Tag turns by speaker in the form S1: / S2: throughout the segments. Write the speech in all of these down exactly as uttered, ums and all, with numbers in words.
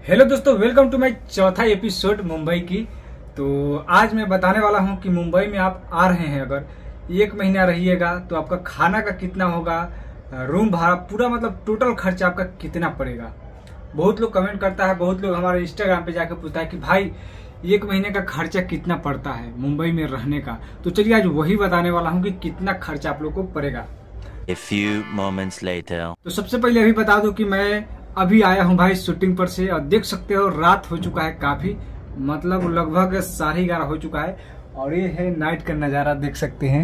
S1: Hello दोस्तों, welcome to my चौथा episode Mumbai की। तो आज मैं बताने वाला हूं कि मुंबई में आप आ रहे हैं, अगर एक महीना रहिएगा तो आपका खाना का कितना होगा, रूम भाड़ा, पूरा मतलब टोटल खर्चा आपका कितना पड़ेगा। बहुत लोग कमेंट करता है, बहुत लोग हमारे इंस्टाग्राम पे जाकर पूछता है कि भाई एक महीने का खर्चा कितना पड़ता है मुंबई में रहने का। तो चलिए आज वही बताने वाला हूँ कि कितना खर्चा आप लोग को पड़ेगा।
S2: A few moments later.
S1: तो सबसे पहले अभी बता दूं कि मैं अभी आया हूं भाई शूटिंग पर से, और देख सकते हो रात हो चुका है काफी, मतलब लगभग साढ़े ग्यारह हो चुका है, और ये है नाइट का नज़ारा देख सकते हैं।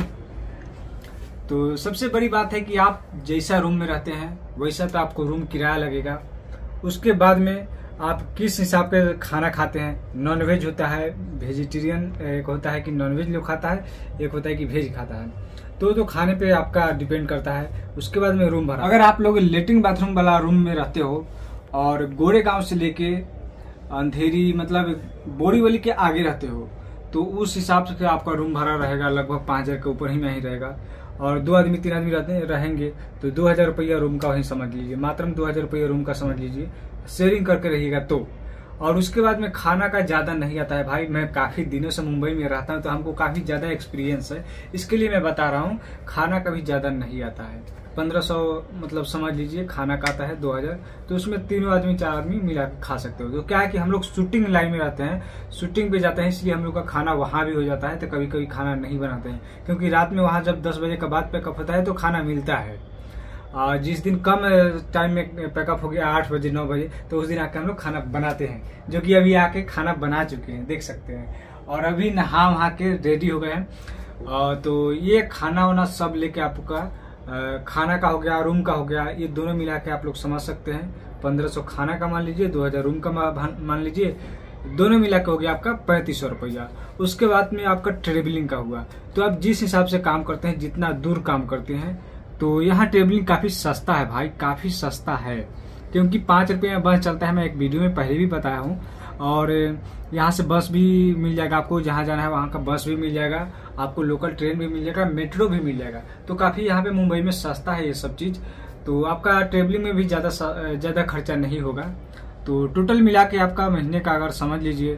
S1: तो सबसे बड़ी बात है कि आप जैसा रूम में रहते हैं वैसा तो आपको रूम किराया लगेगा। उसके बाद में आप किस हिसाब के खाना खाते हैं, नॉनवेज होता है, वेजिटेरियन एक होता है कि नॉनवेज लोग खाता है, एक होता है कि वेज खाता है, तो तो खाने पे आपका डिपेंड करता है। उसके बाद में रूम भाड़ा, अगर आप लोग लेटरिन बाथरूम वाला रूम में रहते हो और गोरेगांव से लेके अंधेरी मतलब बोरीवली के आगे रहते हो, तो उस हिसाब से आपका रूम भाड़ा रहेगा लगभग पाँच हजार के ऊपर ही में ही रहेगा। और दो आदमी तीन आदमी रहते रहेंगे तो दो हजार रुपया रूम का वही समझ लीजिए, मात्र दो हजार रुपया रूम का समझ लीजिए, शेयरिंग करके रहिएगा तो। और उसके बाद में खाना का ज्यादा नहीं आता है भाई, मैं काफी दिनों से मुंबई में रहता हूं तो हमको काफी ज्यादा एक्सपीरियंस है, इसके लिए मैं बता रहा हूं। खाना का भी ज्यादा नहीं आता है, पंद्रह सौ मतलब समझ लीजिए खाना का आता है दो हजार, तो उसमें तीनों आदमी चार आदमी मिला के खा सकते हो। तो क्या है कि हम लोग शूटिंग लाइन में रहते हैं, शूटिंग पे जाते हैं, इसलिए हम लोग का खाना वहां भी हो जाता है, तो कभी कभी खाना नहीं बनाते हैं, क्योंकि रात में वहां जब दस बजे के बाद पैकअप होता है तो खाना मिलता है। और जिस दिन कम टाइम में पैकअप हो गया आठ बजे नौ बजे, तो उस दिन आके हम लोग खाना बनाते हैं, जो कि अभी आके खाना बना चुके हैं देख सकते हैं, और अभी नहा वहा के रेडी हो गए हैं। तो ये खाना वाना सब लेके आपका खाना का हो गया, रूम का हो गया, ये दोनों मिला के आप लोग समझ सकते हैं पंद्रह सौ खाना का मान लीजिए, दो हजार रूम का मान लीजिए, दोनों मिला के हो गया आपका पैंतीस सौ रुपया। उसके बाद में आपका ट्रेवलिंग का हुआ, तो आप जिस हिसाब से काम करते हैं, जितना दूर काम करते हैं, तो यहाँ ट्रेवलिंग काफी सस्ता है भाई, काफी सस्ता है, क्योंकि पांच रुपये में बस चलता है, मैं एक वीडियो में पहले भी बताया हूँ। और यहाँ से बस भी मिल जाएगा आपको, जहाँ जाना है वहाँ का बस भी मिल जाएगा आपको, लोकल ट्रेन भी मिल जाएगा, मेट्रो भी मिल जाएगा। तो काफी यहाँ पे मुंबई में सस्ता है ये सब चीज, तो आपका ट्रेवलिंग में भी ज्यादा ज्यादा खर्चा नहीं होगा। तो टोटल मिला के आपका महीने का अगर समझ लीजिए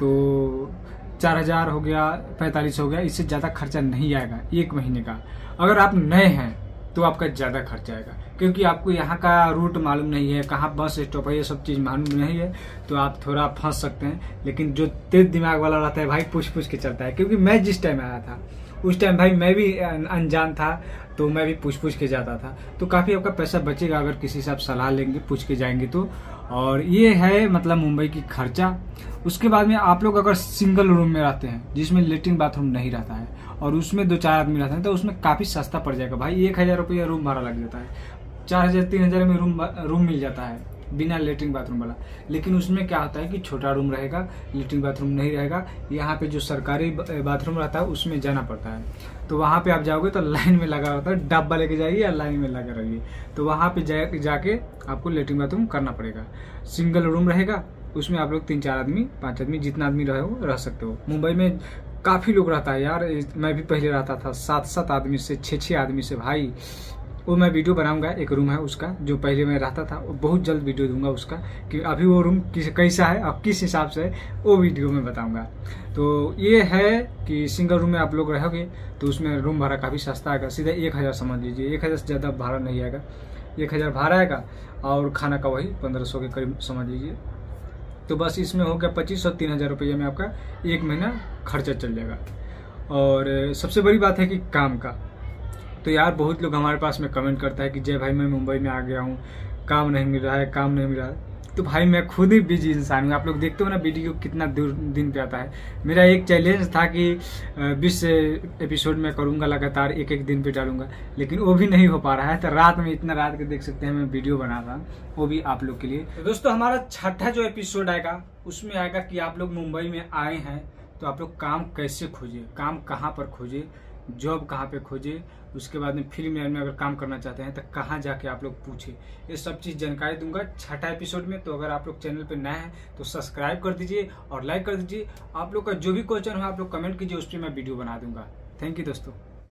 S1: तो चार हजार हो गया, पैंतालीस हो गया, इससे ज्यादा खर्चा नहीं आएगा एक महीने का। अगर आप नए हैं तो आपका ज्यादा खर्चा आएगा, क्योंकि आपको यहाँ का रूट मालूम नहीं है, कहाँ बस स्टॉप है, ये सब चीज मालूम नहीं है, तो आप थोड़ा फंस सकते हैं। लेकिन जो तेज दिमाग वाला रहता है भाई पूछ पूछ के चलता है, क्योंकि मैं जिस टाइम आया था उस टाइम भाई मैं भी अनजान था, तो मैं भी पूछ पूछ के जाता था, तो काफी आपका पैसा बचेगा अगर किसी से आप सलाह लेंगे, पूछ के जाएंगे तो। और ये है मतलब मुंबई की खर्चा। उसके बाद में आप लोग अगर सिंगल रूम में रहते हैं जिसमें लेटरिन बाथरूम नहीं रहता है और उसमें दो चार आदमी रहते हैं, तो उसमें काफी सस्ता पड़ जाएगा भाई, एक हजार रुपया रूम भाड़ा लग जाता है, चार हजार तीन हजार में रूम रूम मिल जाता है बिना लेटरिन बाथरूम वाला। लेकिन उसमें क्या होता है कि छोटा रूम रहेगा, लेटरिन बाथरूम नहीं रहेगा। यहाँ पे जो सरकारी बाथरूम रहता है उसमें जाना पड़ता है, तो वहां पे आप जाओगे तो लाइन में लगा होता है, डब्बा लेके जाइए या लाइन में लगा रहिए, तो वहां पे जा, जाके आपको लेटरिन बाथरूम करना पड़ेगा। सिंगल रूम रहेगा, उसमें आप लोग तीन चार आदमी पांच आदमी जितना आदमी रहे हो रह सकते हो। मुंबई में काफी लोग रहता है यार, मैं भी पहले रहता था सात सात आदमी से, छह छह आदमी से भाई। वो मैं वीडियो बनाऊंगा, एक रूम है उसका जो पहले मैं रहता था, वो बहुत जल्द वीडियो दूंगा उसका, कि अभी वो रूम किस कैसा है और किस हिसाब से है वो वीडियो में बताऊंगा। तो ये है कि सिंगल रूम में आप लोग रहोगे तो उसमें रूम भाड़ा काफी सस्ता आएगा, सीधा एक हजार समझ लीजिए, एक हजार से ज्यादा भाड़ा नहीं आएगा, एक हजार भाड़ा आएगा, और खाना का वही पंद्रह सौ के करीब समझ लीजिए। तो बस इसमें हो गया पच्चीस सौ तीन हजार रुपये में आपका एक महीना खर्चा चल जाएगा। और सबसे बड़ी बात है कि काम का, तो यार बहुत लोग हमारे पास में कमेंट करता है कि जय भाई मैं मुंबई में आ गया हूँ, काम नहीं मिल रहा है, काम नहीं मिल रहा है। तो भाई मैं खुद ही बिजी इंसान हूँ, आप लोग देखते हो ना वीडियो कितना दूर दिन पे आता है। मेरा एक चैलेंज था कि बीस एपिसोड में करूंगा लगातार, एक एक दिन पे डालूंगा, लेकिन वो भी नहीं हो पा रहा है। तो रात में इतना रात के देख सकते हैं मैं वीडियो बना रहा हूँ, वो भी आप लोग के लिए। तो दोस्तों हमारा छठा जो एपिसोड आएगा उसमें आएगा कि आप लोग मुंबई में आए हैं तो आप लोग काम कैसे खोजे, काम कहाँ पर खोजे, जॉब कहाँ पे खोजे, उसके बाद में फिल्म लाइन में अगर काम करना चाहते हैं तो कहाँ जाके आप लोग पूछे, ये सब चीज जानकारी दूंगा छठा एपिसोड में। तो अगर आप लोग चैनल पे नए हैं तो सब्सक्राइब कर दीजिए और लाइक कर दीजिए। आप लोग का जो भी क्वेश्चन हो आप लोग कमेंट कीजिए, उस पर मैं वीडियो बना दूंगा। थैंक यू दोस्तों।